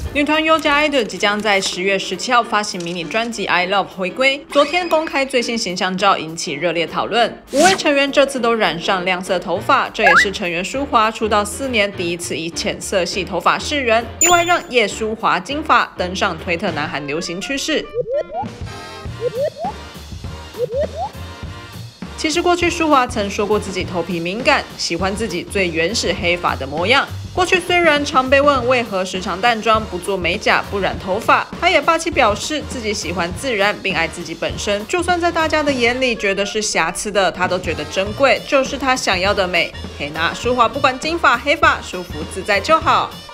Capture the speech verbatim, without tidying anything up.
女团优家 idol 即将在十月十七号发行迷你专辑《I Love》回归，昨天公开最新形象照，引起热烈讨论。五位成员这次都染上亮色头发，这也是成员舒华出道四年第一次以浅色系头发示人，意外让叶舒华金发登上推特南韩流行趋势。其实过去舒华曾说过自己头皮敏感，喜欢自己最原始黑发的模样。过去虽然常被问为何时常淡妆、不做美甲、不染头发，他也霸气表示自己喜欢自然，并爱自己本身。就算在大家的眼里觉得是瑕疵的，他都觉得珍贵，就是他想要的美。嘿娜，舒华不管金发黑发，舒服自在就好。